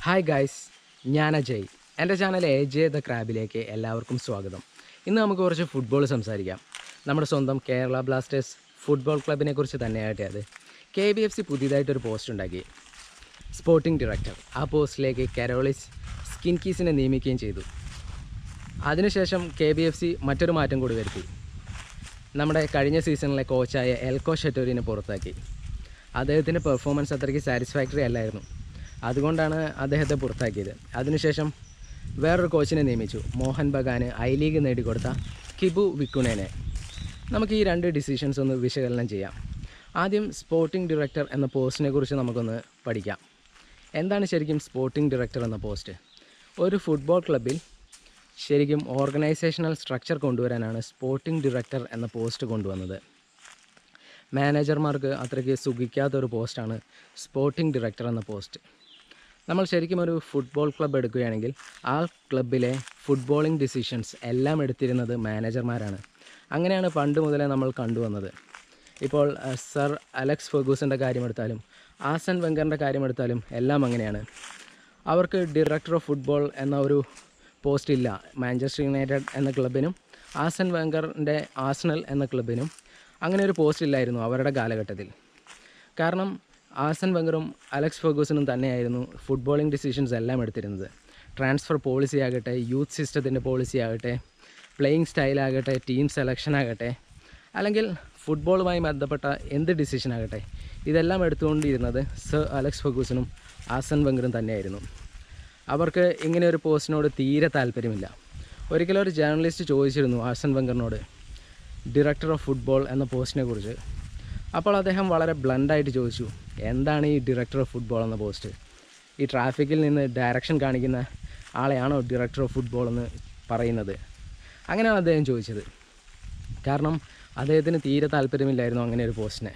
Hi guys, ഞാൻ അജയ്. എൻ്റെ channel AJ the ക്രാബിലേക്ക് എല്ലാവർക്കും സ്വാഗതം. ഇന്ന് നമുക്ക് കുറച്ച് ഫുട്ബോൾ സംസാരിക്കാം. നമ്മുടെ സ്വന്തം കേരള ബ്ലാസ്റ്റേഴ്സ് ഫുട്ബോൾ ക്ലബിനെ കുറിച്ച് തന്നെയാകട്ടെ. അത് KBFC പുതിയതായിട്ടൊരു പോസ്റ്റ് ഉണ്ടാക്കി. സ്പോർട്ടിംഗ് ഡയറക്ടർ ആ പോസ്റ്റിലേക്ക് കരോളിസ് സ്കിൻകീസിനെ നിയമിക്കുകയും ചെയ്തു. അതിനുശേഷം KBFC മറ്റൊരു മാറ്റം കൂടി വരുത്തി. നമ്മുടെ കഴിഞ്ഞ സീസണിലെ കോച്ചായ എൽക്കോ ഷെറ്റോരിനെ പുറത്താക്കി. അദ്ദേഹത്തിൻ്റെ പെർഫോമൻസ് അത്രയ്ക്ക് സാറ്റിസ്ഫാക്ടറി അല്ലായിരുന്നു. അതുകൊണ്ടാണ് അദ്ദേഹത്തെ പുറത്താക്കിയത്. അതിനുശേഷം വേറൊരു കോച്ചിനെ നിയമിച്ചു. മോഹൻ ബഗാന് I-ലീഗ് നേടിക്കൊടുത്ത കിബു വിക്കുണേനെ. നമുക്ക് ഈ രണ്ട് ഡിസിഷൻസ് ഒന്ന് വിശകലനം ചെയ്യാം. ആദ്യം സ്പോർട്ടിംഗ് ഡയറക്ടർ എന്ന പോസ്റ്റിനെ കുറിച്ച് നമുക്കൊന്ന് പഠിക്കാം. എന്താണ് ശരിക്കും സ്പോർട്ടിംഗ് ഡയറക്ടർ എന്ന പോസ്റ്റ്? ഒരു ഫുട്ബോൾ ക്ലബ്ബിൽ ശരിക്കും ഓർഗനൈസേഷണൽ സ്ട്രക്ചർ കൊണ്ടുവരാനാണ് സ്പോർട്ടിംഗ് ഡയറക്ടർ എന്ന പോസ്റ്റ് കൊണ്ടുവന്നത്. മാനേജർമാർക്ക് അത്രയ്ക്ക് സുഖിക്കാത്തൊരു പോസ്റ്റാണ് സ്പോർട്ടിംഗ് ഡയറക്ടർ എന്ന പോസ്റ്റ്. നമ്മൾ ശരിക്കും ഒരു ഫുട്ബോൾ ക്ലബ്ബ് എടുക്കുകയാണെങ്കിൽ ആ ക്ലബ്ബിലെ ഫുട്ബോളിംഗ് ഡിസിഷൻസ് എല്ലാം എടുത്തിരുന്നത് മാനേജർമാരാണ്. അങ്ങനെയാണ് പണ്ട് മുതലേ നമ്മൾ കണ്ടുവന്നത്. ഇപ്പോൾ സർ അലക്സ് ഫെർഗൂസൻ്റെ കാര്യമെടുത്താലും ആർസൻ വെങ്കറിൻ്റെ കാര്യമെടുത്താലും എല്ലാം അങ്ങനെയാണ്. അവർക്ക് ഡയറക്ടർ ഓഫ് ഫുട്ബോൾ എന്ന ഒരു പോസ്റ്റ് ഇല്ല. മാഞ്ചസ്റ്റർ യുണൈറ്റഡ് എന്ന ക്ലബിനും ആർസൻ വെങ്കറിൻ്റെ ആർസണൽ എന്ന ക്ലബിനും അങ്ങനെ ഒരു പോസ്റ്റ് ഇല്ലായിരുന്നു അവരുടെ കാലഘട്ടത്തിൽ. കാരണം ആർസൻ വെങ്കറും അലക്സ് ഫെർഗൂസനും തന്നെയായിരുന്നു ഫുട്ബോളിംഗ് ഡിസിഷൻസ് എല്ലാം എടുത്തിരുന്നത്. ട്രാൻസ്ഫർ പോളിസി ആകട്ടെ, യൂത്ത് സിസ്റ്റത്തിൻ്റെ പോളിസി ആകട്ടെ, പ്ലേയിങ് സ്റ്റൈലാകട്ടെ, ടീം സെലക്ഷൻ ആകട്ടെ, അല്ലെങ്കിൽ ഫുട്ബോളുമായി ബന്ധപ്പെട്ട എന്ത് ഡിസിഷനാകട്ടെ, ഇതെല്ലാം എടുത്തുകൊണ്ടിരുന്നത് സർ അലക്സ് ഫെർഗൂസനും ആർസൻ വെങ്കറും തന്നെയായിരുന്നു. അവർക്ക് ഇങ്ങനെ ഒരു പോസ്റ്റിനോട് തീരെ താല്പര്യമില്ല. ഒരിക്കലും ഒരു ജേർണലിസ്റ്റ് ചോദിച്ചിരുന്നു ആർസൻ വെങ്കറിനോട് ഡയറക്ടർ ഓഫ് ഫുട്ബോൾ എന്ന പോസ്റ്റിനെ കുറിച്ച്. അപ്പോൾ അദ്ദേഹം വളരെ ബ്ലണ്ടായിട്ട് ചോദിച്ചു, എന്താണ് ഈ ഡയറക്ടർ ഓഫ് ഫുട്ബോൾ എന്ന പോസ്റ്റ്? ഈ ട്രാഫിക്കിൽ നിന്ന് ഡയറക്ഷൻ കാണിക്കുന്ന ആളെയാണോ ഡയറക്ടർ ഓഫ് ഫുട്ബോൾ എന്ന് പറയുന്നത്? അങ്ങനെയാണ് അദ്ദേഹം ചോദിച്ചത്. കാരണം അദ്ദേഹത്തിന് തീരെ താല്പര്യമില്ലായിരുന്നു അങ്ങനെ ഒരു പോസ്റ്റിനെ.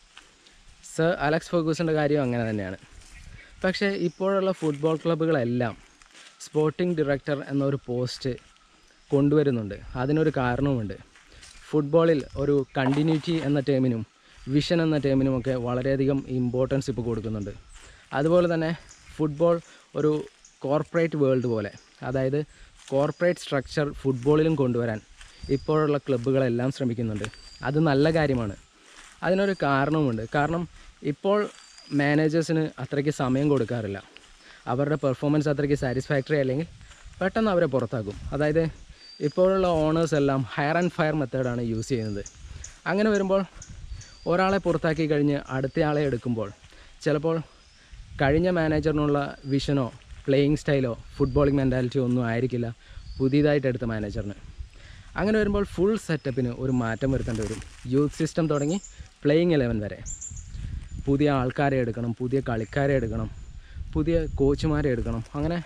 സർ അലക്സ് ഫെർഗൂസൻ്റെ കാര്യം അങ്ങനെ തന്നെയാണ്. പക്ഷേ ഇപ്പോഴുള്ള ഫുട്ബോൾ ക്ലബ്ബുകളെല്ലാം സ്പോർട്ടിംഗ് ഡയറക്ടർ എന്നൊരു പോസ്റ്റ് കൊണ്ടുവരുന്നുണ്ട്. അതിനൊരു കാരണവുമുണ്ട്. ഫുട്ബോളിൽ ഒരു കണ്ടിന്യൂറ്റി എന്ന ടേമിനും വിഷൻ എന്ന ടേമിനുമൊക്കെ വളരെയധികം ഇമ്പോർട്ടൻസ് ഇപ്പോൾ കൊടുക്കുന്നുണ്ട്. അതുപോലെ തന്നെ ഫുട്ബോൾ ഒരു കോർപ്പറേറ്റ് വേൾഡ് പോലെ, അതായത് കോർപ്പറേറ്റ് സ്ട്രക്ചർ ഫുട്ബോളിലും കൊണ്ടുവരാൻ ഇപ്പോഴുള്ള ക്ലബ്ബുകളെല്ലാം ശ്രമിക്കുന്നുണ്ട്. അത് നല്ല കാര്യമാണ്. അതിനൊരു കാരണവുമുണ്ട്. കാരണം ഇപ്പോൾ മാനേജേഴ്സിന് അത്രയ്ക്ക് സമയം കൊടുക്കാറില്ല. അവരുടെ പെർഫോമൻസ് അത്രയ്ക്ക് സാറ്റിസ്ഫാക്ടറി അല്ലെങ്കിൽ പെട്ടെന്ന് അവരെ പുറത്താക്കും. അതായത് ഇപ്പോഴുള്ള ഓണേഴ്സ് എല്ലാം ഹയർ ആൻഡ് ഫയർ മെത്തേഡാണ് യൂസ് ചെയ്യുന്നത്. അങ്ങനെ വരുമ്പോൾ ഒരാളെ പുറത്താക്കി കഴിഞ്ഞ് അടുത്തയാളെ എടുക്കുമ്പോൾ ചിലപ്പോൾ കഴിഞ്ഞ മാനേജറിനുള്ള വിഷനോ പ്ലേയിങ് സ്റ്റൈലോ ഫുട്ബോളിംഗ് മെൻറ്റാലിറ്റിയോ ഒന്നും ആയിരിക്കില്ല പുതിയതായിട്ട് എടുത്ത മാനേജറിന്. അങ്ങനെ വരുമ്പോൾ ഫുൾ സെറ്റപ്പിന് ഒരു മാറ്റം വരുത്തേണ്ടി വരും. യൂത്ത് സിസ്റ്റം തുടങ്ങി പ്ലേയിങ് 11 വരെ പുതിയ ആൾക്കാരെ എടുക്കണം, പുതിയ കളിക്കാരെ എടുക്കണം, പുതിയ കോച്ചുമാരെ എടുക്കണം. അങ്ങനെ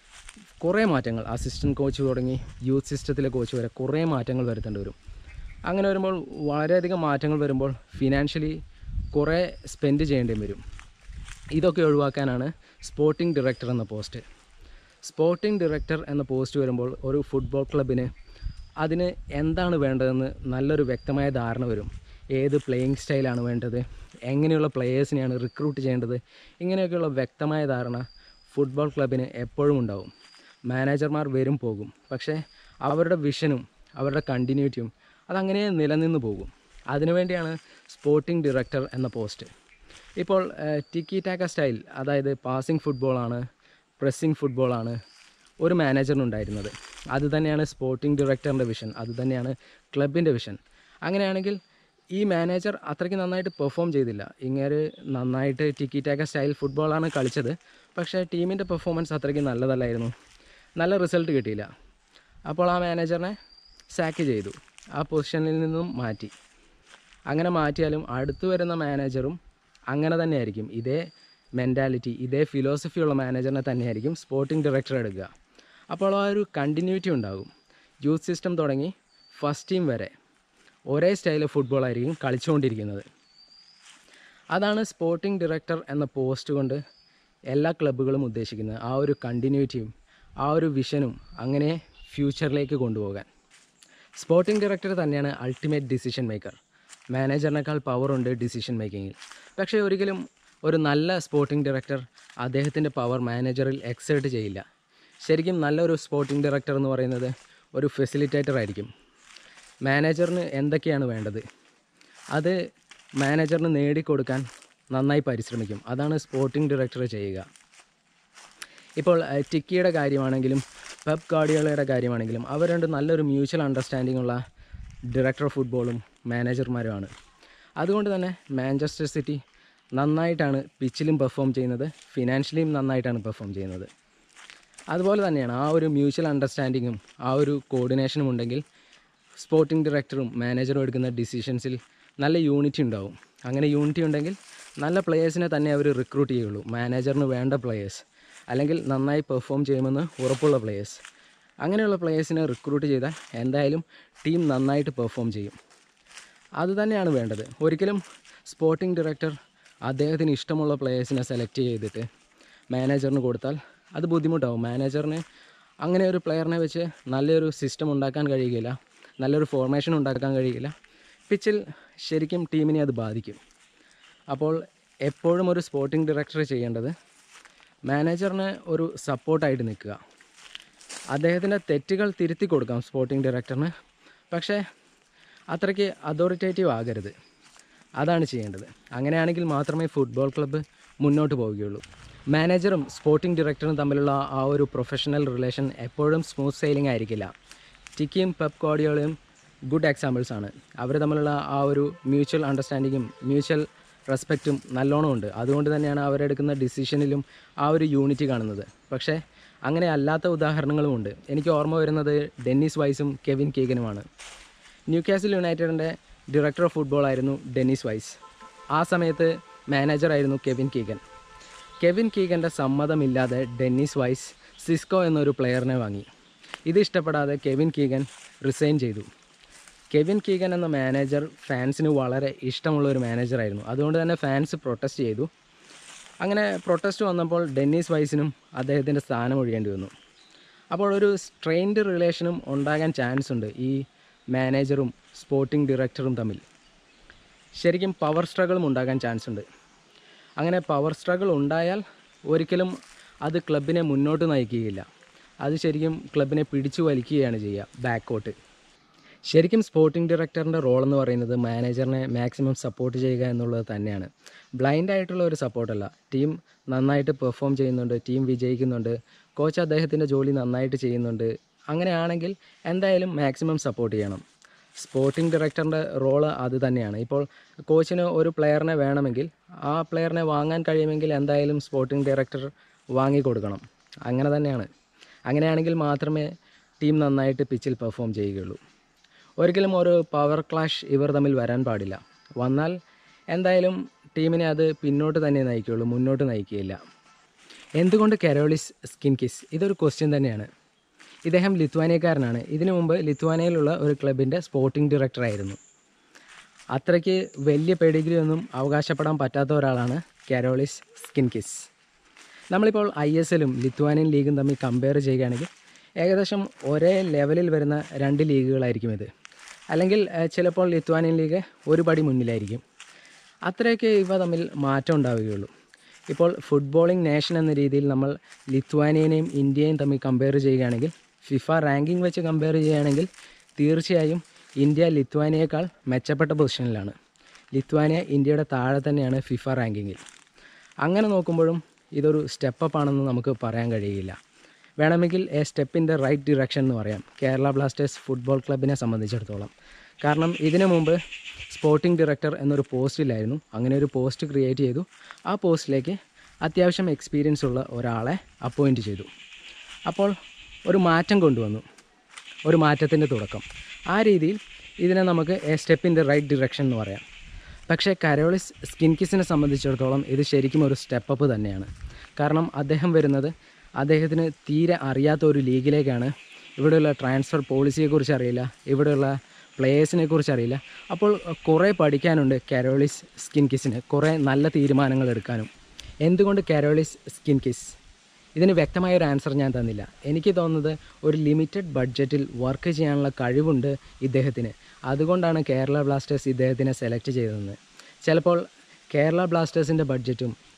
കുറേ മാറ്റങ്ങൾ, അസിസ്റ്റൻറ്റ് കോച്ച് തുടങ്ങി യൂത്ത് സിസ്റ്റത്തിലെ കോച്ച് വരെ കുറേ മാറ്റങ്ങൾ വരുത്തേണ്ടി വരും. അങ്ങനെ വരുമ്പോൾ വളരെയധികം മാറ്റങ്ങൾ വരുമ്പോൾ ഫിനാൻഷ്യലി കുറേ സ്പെൻഡ് ചെയ്യേണ്ടി വരും. ഇതൊക്കെ ഒഴിവാക്കാനാണ് സ്പോർട്ടിംഗ് ഡയറക്ടർ എന്ന പോസ്റ്റ്. സ്പോർട്ടിംഗ് ഡയറക്ടർ എന്ന പോസ്റ്റ് വരുമ്പോൾ ഒരു ഫുട്ബോൾ ക്ലബിന് അതിന് എന്താണ് വേണ്ടതെന്ന് നല്ലൊരു വ്യക്തമായ ധാരണ വരും. ഏത് പ്ലേയിങ് സ്റ്റൈലാണ് വേണ്ടത്, എങ്ങനെയുള്ള പ്ലെയേഴ്സിനെയാണ് റിക്രൂട്ട് ചെയ്യേണ്ടത്, ഇങ്ങനെയൊക്കെയുള്ള വ്യക്തമായ ധാരണ ഫുട്ബോൾ ക്ലബിന് എപ്പോഴും ഉണ്ടാവും. മാനേജർമാർ വരും പോകും, പക്ഷേ അവരുടെ വിഷനും അവരുടെ കണ്ടിന്യൂറ്റിയും അതങ്ങനെ നിലനിന്ന് പോകും. അതിനുവേണ്ടിയാണ് സ്പോർട്ടിംഗ് ഡയറക്ടർ എന്ന പോസ്റ്റ്. ഇപ്പോൾ ടിക്കി ടാക്ക സ്റ്റൈൽ, അതായത് പാസിംഗ് ഫുട്ബോളാണ്, പ്രസ്സിംഗ് ഫുട്ബോളാണ് ഒരു മാനേജറിനുണ്ടായിരുന്നത്. അത് തന്നെയാണ് സ്പോർട്ടിംഗ് ഡയറക്ടറിൻ്റെ വിഷൻ, അത് തന്നെയാണ് ക്ലബിൻ്റെ വിഷൻ. അങ്ങനെയാണെങ്കിൽ ഈ മാനേജർ അത്രയ്ക്ക് നന്നായിട്ട് പെർഫോം ചെയ്തില്ല. ഇങ്ങനെ നന്നായിട്ട് ടിക്കി ടാക്ക സ്റ്റൈൽ ഫുട്ബോളാണ് കളിച്ചത്, പക്ഷേ ടീമിൻ്റെ പെർഫോമൻസ് അത്രയ്ക്ക് നല്ലതല്ലായിരുന്നു, നല്ല റിസൾട്ട് കിട്ടിയില്ല. അപ്പോൾ ആ മാനേജറിനെ സാക്ക് ചെയ്തു, ആ പൊസിഷനിൽ നിന്നും മാറ്റി. അങ്ങനെ മാറ്റിയാലും അടുത്ത് വരുന്ന മാനേജറും അങ്ങനെ തന്നെയായിരിക്കും. ഇതേ മെൻറ്റാലിറ്റി, ഇതേ ഫിലോസഫിയുള്ള മാനേജറിനെ തന്നെയായിരിക്കും സ്പോർട്ടിംഗ് ഡയറക്ടർ എടുക്കുക. അപ്പോൾ ആ ഒരു കണ്ടിന്യൂറ്റി ഉണ്ടാകും. യൂത്ത് സിസ്റ്റം തുടങ്ങി ഫസ്റ്റ് ടീം വരെ ഒരേ സ്റ്റൈൽ ഫുട്ബോളായിരിക്കും കളിച്ചുകൊണ്ടിരിക്കുന്നത്. അതാണ് സ്പോർട്ടിംഗ് ഡയറക്ടർ എന്ന പോസ്റ്റ് കൊണ്ട് എല്ലാ ക്ലബ്ബുകളും ഉദ്ദേശിക്കുന്നത്. ആ ഒരു കണ്ടിന്യൂറ്റിയും ആ ഒരു വിഷനും അങ്ങനെ ഫ്യൂച്ചറിലേക്ക് കൊണ്ടുപോകാൻ. സ്പോർട്ടിംഗ് ഡയറക്ടർ തന്നെയാണ് അൾട്ടിമേറ്റ് ഡിസിഷൻ മേക്കർ. മാനേജറിനേക്കാൾ പവറുണ്ട് ഡിസിഷൻ മേക്കിങ്ങിൽ. പക്ഷേ ഒരിക്കലും ഒരു നല്ല സ്പോർട്ടിംഗ് ഡയറക്ടർ അദ്ദേഹത്തിൻ്റെ പവർ മാനേജറിൽ എക്സേർട്ട് ചെയ്യില്ല. ശരിക്കും നല്ലൊരു സ്പോർട്ടിംഗ് ഡയറക്ടർ എന്ന് പറയുന്നത് ഒരു ഫെസിലിറ്റേറ്റർ ആയിരിക്കും. മാനേജറിന് എന്തൊക്കെയാണ് വേണ്ടത് അത് മാനേജറിന് നേടിക്കൊടുക്കാൻ നന്നായി പരിശ്രമിക്കും. അതാണ് സ്പോർട്ടിംഗ് ഡയറക്ടർ ചെയ്യുക. ഇപ്പോൾ ടിക്കിയുടെ കാര്യമാണെങ്കിലും പെപ് ഗാർഡിയോളയുടെ കാര്യമാണെങ്കിലും അവർ രണ്ട് നല്ലൊരു മ്യൂച്വൽ അണ്ടർസ്റ്റാൻഡിംഗ് ഉള്ള ഡയറക്ടർ ഓഫ് ഫുട്ബോളും മാനേജർമാരുമാണ്. അതുകൊണ്ട് തന്നെ മാഞ്ചസ്റ്റർ സിറ്റി നന്നായിട്ടാണ് പിച്ചിലും പെർഫോം ചെയ്യുന്നത്, ഫിനാൻഷ്യലിയും നന്നായിട്ടാണ് പെർഫോം ചെയ്യുന്നത്. അതുപോലെ തന്നെയാണ് ആ ഒരു മ്യൂച്വൽ അണ്ടർസ്റ്റാൻഡിങ്ങും ആ ഒരു കോർഡിനേഷനും ഉണ്ടെങ്കിൽ സ്പോർട്ടിംഗ് ഡയറക്ടറും മാനേജറും എടുക്കുന്ന ഡിസിഷൻസിൽ നല്ല യൂണിറ്റി ഉണ്ടാവും. അങ്ങനെ യൂണിറ്റി ഉണ്ടെങ്കിൽ നല്ല പ്ലെയേഴ്സിനെ തന്നെ അവർ റിക്രൂട്ട് ചെയ്യുള്ളൂ, മാനേജറിന് വേണ്ട പ്ലെയേഴ്സ്, അല്ലെങ്കിൽ നന്നായി പെർഫോം ചെയ്യുമെന്ന് ഉറപ്പുള്ള പ്ലെയേഴ്സ്. അങ്ങനെയുള്ള പ്ലെയേഴ്സിനെ റിക്രൂട്ട് ചെയ്താൽ എന്തായാലും ടീം നന്നായിട്ട് പെർഫോം ചെയ്യും. അതുതന്നെയാണ് വേണ്ടത്. ഒരിക്കലും സ്പോർട്ടിംഗ് ഡയറക്ടർ അദ്ദേഹത്തിന് ഇഷ്ടമുള്ള പ്ലെയേഴ്സിനെ സെലക്ട് ചെയ്തിട്ട് മാനേജറിന് കൊടുത്താൽ അത് ബുദ്ധിമുട്ടാവും. മാനേജറിന് അങ്ങനെ ഒരു പ്ലെയറിനെ വെച്ച് നല്ലൊരു സിസ്റ്റം ഉണ്ടാക്കാൻ കഴിയുകയില്ല, നല്ലൊരു ഫോർമേഷൻ ഉണ്ടാക്കാൻ കഴിയില്ല. പിച്ചിൽ ശരിക്കും ടീമിനെ അത് ബാധിക്കും. അപ്പോൾ എപ്പോഴും ഒരു സ്പോർട്ടിംഗ് ഡയറക്ടർ ചെയ്യേണ്ടത് മാനേജറിന് ഒരു സപ്പോർട്ടായിട്ട് നിൽക്കുക. അദ്ദേഹത്തിൻ്റെ തെറ്റുകൾ തിരുത്തി കൊടുക്കാം സ്പോർട്ടിംഗ് ഡയറക്ടറിന്, പക്ഷേ അത്രയ്ക്ക് അതോറിറ്റേറ്റീവ് ആകരുത്. അതാണ് ചെയ്യേണ്ടത്. അങ്ങനെയാണെങ്കിൽ മാത്രമേ ഫുട്ബോൾ ക്ലബ്ബ് മുന്നോട്ട് പോവുകയുള്ളൂ. മാനേജറും സ്പോർട്ടിംഗ് ഡയറക്ടറും തമ്മിലുള്ള ആ ഒരു പ്രൊഫഷണൽ റിലേഷൻ എപ്പോഴും സ്മൂത്ത് സെയിലിംഗ് ആയിരിക്കില്ല. ടിക്കിയും പെപ് ഗാർഡിയോളയും ഗുഡ് എക്സാമ്പിൾസ് ആണ്. അവർ തമ്മിലുള്ള ആ ഒരു മ്യൂച്വൽ അണ്ടർസ്റ്റാൻഡിങ്ങും മ്യൂച്വൽ റെസ്പെക്റ്റും നല്ലോണം ഉണ്ട്. അതുകൊണ്ട് തന്നെയാണ് അവരെടുക്കുന്ന ഡിസിഷനിലും ആ ഒരു യൂണിറ്റി കാണുന്നത്. പക്ഷേ അങ്ങനെ അല്ലാത്ത ഉദാഹരണങ്ങളുമുണ്ട്. എനിക്ക് ഓർമ്മ വരുന്നത് ഡെന്നിസ് വൈസും കെവിൻ കീഗനുമാണ്. ന്യൂകാസിൽ യുണൈറ്റഡിൻ്റെ ഡയറക്ടർ ഓഫ് ഫുട്ബോൾ ആയിരുന്നു ഡെന്നിസ് വൈസ്. ആ സമയത്ത് മാനേജറായിരുന്നു കെവിൻ കീഗൻ. കെവിൻ കീഗൻ്റെ സമ്മതമില്ലാതെ ഡെന്നിസ് വൈസ് സിസ്കോ എന്നൊരു പ്ലെയറിനെ വാങ്ങി. ഇത് ഇഷ്ടപ്പെടാതെ കെവിൻ കീഗൻ റിസൈൻ ചെയ്തു. കെവിൻ കീഗൻ എന്ന മാനേജർ ഫാൻസിന് വളരെ ഇഷ്ടമുള്ള ഒരു മാനേജറായിരുന്നു. അതുകൊണ്ട് തന്നെ ഫാൻസ് പ്രൊട്ടസ്റ്റ് ചെയ്തു. അങ്ങനെ പ്രൊട്ടസ്റ്റ് വന്നപ്പോൾ ഡെന്നിസ് വൈസിനും അദ്ദേഹത്തിൻ്റെ സ്ഥാനം ഒഴിയേണ്ടി വന്നു. അപ്പോൾ ഒരു സ്ട്രെയിൻഡ് റിലേഷനും ഉണ്ടാകാൻ ചാൻസ് ഉണ്ട് ഈ മാനേജറും സ്പോർട്ടിംഗ് ഡയറക്ടറും തമ്മിൽ. ശരിക്കും പവർ സ്ട്രഗിളും ഉണ്ടാകാൻ ചാൻസ് ഉണ്ട്. അങ്ങനെ പവർ സ്ട്രഗിൾ ഉണ്ടായാൽ ഒരിക്കലും അത് ക്ലബിനെ മുന്നോട്ട് നയിക്കുകയില്ല. അത് ശരിക്കും ക്ലബിനെ പിടിച്ചു വലിക്കുകയാണ് ചെയ്യുക ബാക്കോട്ട്. ശരിക്കും സ്പോർട്ടിംഗ് ഡയറക്ടറിൻ്റെ റോൾ എന്ന് പറയുന്നത് മാനേജറിനെ മാക്സിമം സപ്പോർട്ട് ചെയ്യുക എന്നുള്ളത് തന്നെയാണ്. ബ്ലൈൻഡ് ആയിട്ടുള്ള ഒരു സപ്പോർട്ടല്ല. ടീം നന്നായിട്ട് പെർഫോം ചെയ്യുന്നുണ്ട്, ടീം വിജയിക്കുന്നുണ്ട്, കോച്ച് അദ്ദേഹത്തിൻ്റെ ജോലി നന്നായിട്ട് ചെയ്യുന്നുണ്ട്, അങ്ങനെയാണെങ്കിൽ എന്തായാലും മാക്സിമം സപ്പോർട്ട് ചെയ്യണം. സ്പോർട്ടിംഗ് ഡയറക്ടറിൻ്റെ റോള് അത് തന്നെയാണ്. ഇപ്പോൾ കോച്ചിന് ഒരു പ്ലെയറിനെ വേണമെങ്കിൽ ആ പ്ലെയറിനെ വാങ്ങാൻ കഴിയുമെങ്കിൽ എന്തായാലും സ്പോർട്ടിംഗ് ഡയറക്ടർ വാങ്ങിക്കൊടുക്കണം. അങ്ങനെ തന്നെയാണ്. അങ്ങനെയാണെങ്കിൽ മാത്രമേ ടീം നന്നായിട്ട് പിച്ചിൽ പെർഫോം ചെയ്യുകയുള്ളൂ. ഒരിക്കലും ഒരു പവർ ക്ലാഷ് ഇവർ തമ്മിൽ വരാൻ പാടില്ല. വന്നാൽ എന്തായാലും ടീമിനെ അത് പിന്നോട്ട് തന്നെ നയിക്കുകയുള്ളൂ, മുന്നോട്ട് നയിക്കുകയില്ല. എന്തുകൊണ്ട് കരോളിസ് സ്കിൻകിസ്? ഇതൊരു ക്വസ്റ്റ്യൻ തന്നെയാണ്. ഇദ്ദേഹം ലിത്വാനിയക്കാരനാണ്. ഇതിനു മുമ്പ് ലിത്വാനിയയിലുള്ള ഒരു ക്ലബിൻ്റെ സ്പോർട്ടിംഗ് ഡയറക്ടറായിരുന്നു. അത്രയ്ക്ക് വലിയ പെഡിഗ്രി ഒന്നും അവകാശപ്പെടാൻ പറ്റാത്ത ഒരാളാണ് കരോളിസ് സ്കിൻകിസ്. നമ്മളിപ്പോൾ ISLും ലിത്വാനിയൻ ലീഗും തമ്മിൽ കമ്പയർ ചെയ്യുകയാണെങ്കിൽ ഏകദേശം ഒരേ ലെവലിൽ വരുന്ന രണ്ട് ലീഗുകളായിരിക്കും ഇത്. അല്ലെങ്കിൽ ചിലപ്പോൾ ലിത്വാനിയൻ ലീഗ് ഒരു പടി മുന്നിലായിരിക്കും. അത്രയൊക്കെ ഇവ തമ്മിൽ മാറ്റം ഉണ്ടാവുകയുള്ളൂ. ഇപ്പോൾ ഫുട്ബോളിംഗ് നേഷൻ എന്ന രീതിയിൽ നമ്മൾ ലിത്വാനിയനെയും ഇന്ത്യയും തമ്മിൽ കമ്പയർ ചെയ്യുകയാണെങ്കിൽ, ഫിഫ റാങ്കിങ് വെച്ച് കമ്പയർ ചെയ്യുകയാണെങ്കിൽ തീർച്ചയായും ഇന്ത്യ ലിത്വാനിയേക്കാൾ മെച്ചപ്പെട്ട പൊസിഷനിലാണ്. ലിത്വാനിയ ഇന്ത്യയുടെ താഴെ തന്നെയാണ് ഫിഫ റാങ്കിങ്ങിൽ. അങ്ങനെ നോക്കുമ്പോഴും ഇതൊരു സ്റ്റെപ്പ് ആണെന്ന് നമുക്ക് പറയാൻ കഴിയില്ല. വേണമെങ്കിൽ a step in the right direction എന്ന് പറയാം കേരള ബ്ലാസ്റ്റേഴ്സ് ഫുട്ബോൾ ക്ലബിനെ സംബന്ധിച്ചിടത്തോളം. കാരണം ഇതിനു മുമ്പ് സ്പോർട്ടിംഗ് ഡയറക്ടർ എന്നൊരു പോസ്റ്റിലായിരുന്നു. അങ്ങനെ ഒരു പോസ്റ്റ് ക്രിയേറ്റ് ചെയ്തു. ആ പോസ്റ്റിലേക്ക് അത്യാവശ്യം എക്സ്പീരിയൻസ് ഉള്ള ഒരാളെ അപ്പോയിൻറ്റ് ചെയ്തു. അപ്പോൾ ഒരു മാറ്റം കൊണ്ടുവന്നു, ഒരു മാറ്റത്തിൻ്റെ തുടക്കം. ആ രീതിയിൽ ഇതിനെ നമുക്ക് a step in the right direction എന്ന് പറയാം. പക്ഷേ കരോളിസ് സ്കിൻകിസിനെ സംബന്ധിച്ചിടത്തോളം ഇത് ശരിക്കും ഒരു സ്റ്റെപ്പ് അപ്പ് തന്നെയാണ്. കാരണം അദ്ദേഹം വരുന്നത് അദ്ദേഹത്തിന് തീരെ അറിയാത്ത ഒരു ലീഗിലേക്കാണ്. ഇവിടെയുള്ള ട്രാൻസ്ഫർ പോളിസിയെക്കുറിച്ച് അറിയില്ല, ഇവിടെയുള്ള പ്ലേയേഴ്സിനെ കുറിച്ച് അറിയില്ല. അപ്പോൾ കുറേ പഠിക്കാനുണ്ട് കരോളിസ് സ്കിൻകിസിന്, കുറേ നല്ല തീരുമാനങ്ങൾ എടുക്കാനും. എന്തുകൊണ്ട് കരോളിസ് സ്കിൻകിസ്? ഇതിന് വ്യക്തമായൊരു ആൻസർ ഞാൻ തന്നില്ല. എനിക്ക് തോന്നുന്നത് ഒരു ലിമിറ്റഡ് ബഡ്ജറ്റിൽ വർക്ക് ചെയ്യാനുള്ള കഴിവുണ്ട് ഇദ്ദേഹത്തിന്. അതുകൊണ്ടാണ് കേരള ബ്ലാസ്റ്റേഴ്സ് ഇദ്ദേഹത്തിനെ സെലക്ട് ചെയ്തതെന്ന്. ചിലപ്പോൾ കേരള ബ്ലാസ്റ്റേഴ്സിൻ്റെ ബഡ്ജറ്റും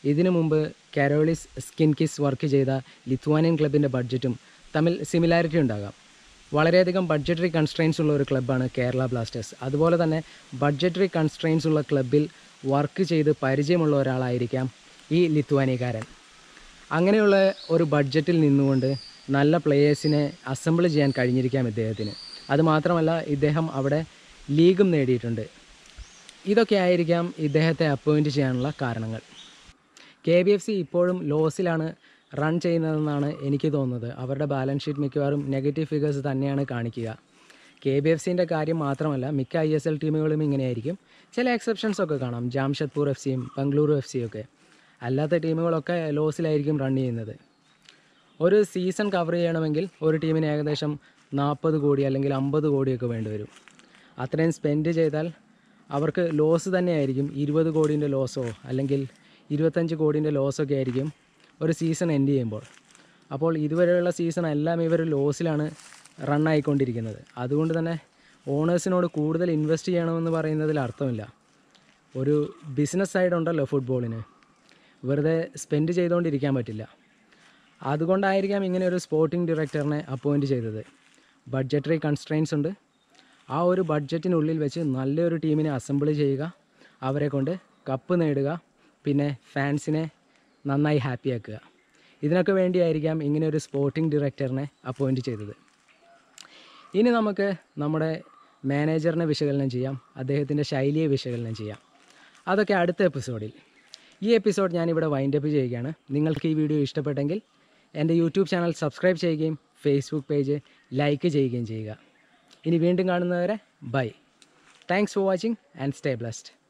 ഇതിനു മുമ്പ് കാരോളിസ് സ്കിൻകിസ് വർക്ക് ചെയ്ത ലിത്വാനിയൻ ക്ലബിൻ്റെ ബഡ്ജറ്റും തമ്മിൽ സിമിലാരിറ്റി ഉണ്ടാകാം. വളരെയധികം ബഡ്ജറ്ററി കൺസ്ട്രെയിൻസ് ഉള്ള ഒരു ക്ലബ്ബാണ് കേരള ബ്ലാസ്റ്റേഴ്സ്. അതുപോലെ തന്നെ ബഡ്ജറ്ററി കൺസ്ട്രെയിൻസ് ഉള്ള ക്ലബ്ബിൽ വർക്ക് ചെയ്ത് പരിചയമുള്ള ഒരാളായിരിക്കാം ഈ ലിത്വാനിയക്കാരൻ. അങ്ങനെയുള്ള ഒരു ബഡ്ജറ്റിൽ നിന്നുകൊണ്ട് നല്ല പ്ലെയേഴ്സിനെ അസംബിൾ ചെയ്യാൻ കഴിഞ്ഞിരിക്കാം ഇദ്ദേഹത്തിന്. അതുമാത്രമല്ല, ഇദ്ദേഹം അവിടെ ലീഗും നേടിയിട്ടുണ്ട്. ഇതൊക്കെ ആയിരിക്കാം ഇദ്ദേഹത്തെ അപ്പോയിൻറ്റ് ചെയ്യാനുള്ള കാരണങ്ങൾ. KBFC ഇപ്പോഴും ലോസിലാണ് റൺ ചെയ്യുന്നതെന്നാണ് എനിക്ക് തോന്നുന്നത്. അവരുടെ ബാലൻസ് ഷീറ്റ് മിക്കവാറും നെഗറ്റീവ് ഫിഗേഴ്സ് തന്നെയാണ് കാണിക്കുക. KBFCൻ്റെ കാര്യം മാത്രമല്ല, മിക്ക ISL ടീമുകളും ഇങ്ങനെയായിരിക്കും. ചില എക്സെപ്ഷൻസൊക്കെ കാണാം, ജാംഷഡ്പൂർ FCയും ബംഗളൂരു FCയൊക്കെ. അല്ലാത്ത ടീമുകളൊക്കെ ലോസിലായിരിക്കും റൺ ചെയ്യുന്നത്. ഒരു സീസൺ കവർ ചെയ്യണമെങ്കിൽ ഒരു ടീമിന് ഏകദേശം 40 കോടി അല്ലെങ്കിൽ 50 കോടിയൊക്കെ വേണ്ടിവരും. അത്രയും സ്പെൻഡ് ചെയ്താൽ അവർക്ക് ലോസ് തന്നെയായിരിക്കും. 20 കോടീൻ്റെ ലോസോ അല്ലെങ്കിൽ 25 കോടീൻ്റെ ലോസൊക്കെ ആയിരിക്കും ഒരു സീസൺ എൻഡ് ചെയ്യുമ്പോൾ. അപ്പോൾ ഇതുവരെയുള്ള സീസൺ എല്ലാം ഇവർ ലോസിലാണ് റൺ ആയിക്കൊണ്ടിരിക്കുന്നത്. അതുകൊണ്ട് തന്നെ ഓണേഴ്സിനോട് കൂടുതൽ ഇൻവെസ്റ്റ് ചെയ്യണമെന്ന് പറയുന്നതിൽ അർത്ഥമില്ല. ഒരു ബിസിനസ് സൈഡ് ഉണ്ടല്ലോ ഫുട്ബോളിന്, വെറുതെ സ്പെൻഡ് ചെയ്തുകൊണ്ടിരിക്കാൻ പറ്റില്ല. അതുകൊണ്ടായിരിക്കാം ഇങ്ങനെ ഒരു സ്പോർട്ടിംഗ് ഡയറക്ടറിനെ അപ്പോയിൻറ്റ് ചെയ്തത്. ബഡ്ജറ്ററി കൺസ്ട്രെയിൻസ് ഉണ്ട്. ആ ഒരു ബഡ്ജറ്റിനുള്ളിൽ വെച്ച് നല്ലൊരു ടീമിനെ അസംബിൾ ചെയ്യുക, അവരെ കൊണ്ട് കപ്പ് നേടുക, പിന്നെ ഫാൻസിനെ നന്നായി ഹാപ്പിയാക്കുക. ഇതിനൊക്കെ വേണ്ടിയായിരിക്കാം ഇങ്ങനെ ഒരു സ്പോർട്ടിംഗ് ഡയറക്ടറിനെ അപ്പോയിൻറ്റ് ചെയ്തത്. ഇനി നമുക്ക് നമ്മുടെ മാനേജറിനെ വിശകലനം ചെയ്യാം, അദ്ദേഹത്തിൻ്റെ ശൈലിയെ വിശകലനം ചെയ്യാം. അതൊക്കെ അടുത്ത എപ്പിസോഡിൽ. ഈ എപ്പിസോഡ് ഞാനിവിടെ വൈൻഡപ്പ് ചെയ്യുകയാണ്. നിങ്ങൾക്ക് ഈ വീഡിയോ ഇഷ്ടപ്പെട്ടെങ്കിൽ എൻ്റെ യൂട്യൂബ് ചാനൽ സബ്സ്ക്രൈബ് ചെയ്യുകയും ഫേസ്ബുക്ക് പേജ് ലൈക്ക് ചെയ്യുകയും ചെയ്യുക. ഇനി വീണ്ടും കാണുന്നവരെ bye. Thanks for watching and stay blessed.